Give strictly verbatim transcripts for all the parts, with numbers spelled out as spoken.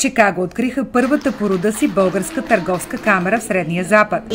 Чикаго откриха първата по рода си българска търговска камара в Средния Запад.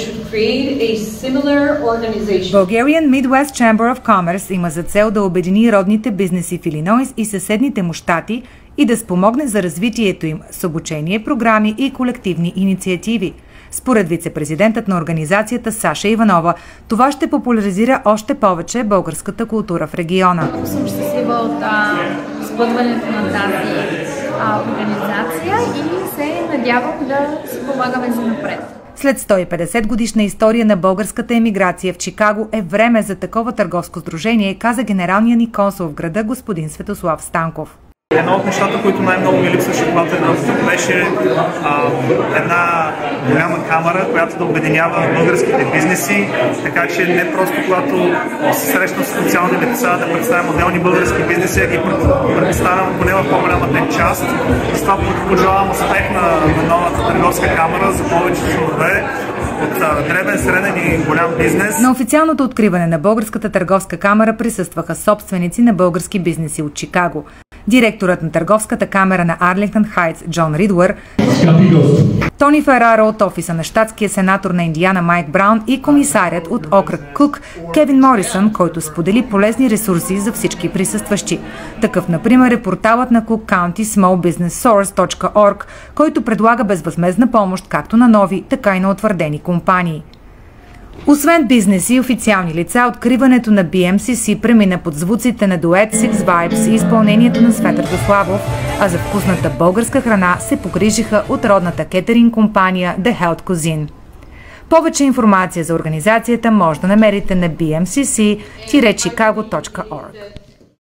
Bulgarian Midwest Chamber of Commerce има за цел да обедини родните бизнеси в Илинойс и съседните му щати и да спомогне за развитието им с обучение, програми и колективни инициативи. Според вице-президентът на организацията Саша Иванова, това ще популяризира още повече българската култура в региона. Много съм щастлива от сбъдването на тази а, организация и се надявам да си помагаме за напред. След сто и петдесет годишна история на българската емиграция в Чикаго е време за такова търговско сдружение, каза генералният ни консул в града господин Светослав Станков. Едно от нещата, които най-много ми липсваше, когато е беше а, една голяма камара, която да обединява българските бизнеси, така че не просто когато се срещам с социални лица да представям отделни български бизнеси, а ги представям поне в по-голямата част. С това пожелавам успех на, на новата търговска камара за повече членове от дребен, среден и голям бизнес. На официалното откриване на Българската търговска камара присъстваха собственици на български бизнеси от Чикаго. Директорът на Търговската камера на Арлингтън Хайтс Джон Ридуър, Тони Фераро от офиса на щатския сенатор на Индиана Майк Браун и комисарят от окръг Кук Кевин Морисън, който сподели полезни ресурси за всички присъстващи. Такъв, например, е порталът на Cook County Small Business Source точка org, който предлага безвъзмездна помощ както на нови, така и на утвърдени компании. Освен бизнеси и официални лица, откриването на Би Ем Си Си премина под звуците на дует Six Vibes и изпълнението на Светър Дославов, а за вкусната българска храна се погрижиха от родната кетеринг компания The Health Cuisine. Повече информация за организацията може да намерите на би ем си си чикаго точка орг.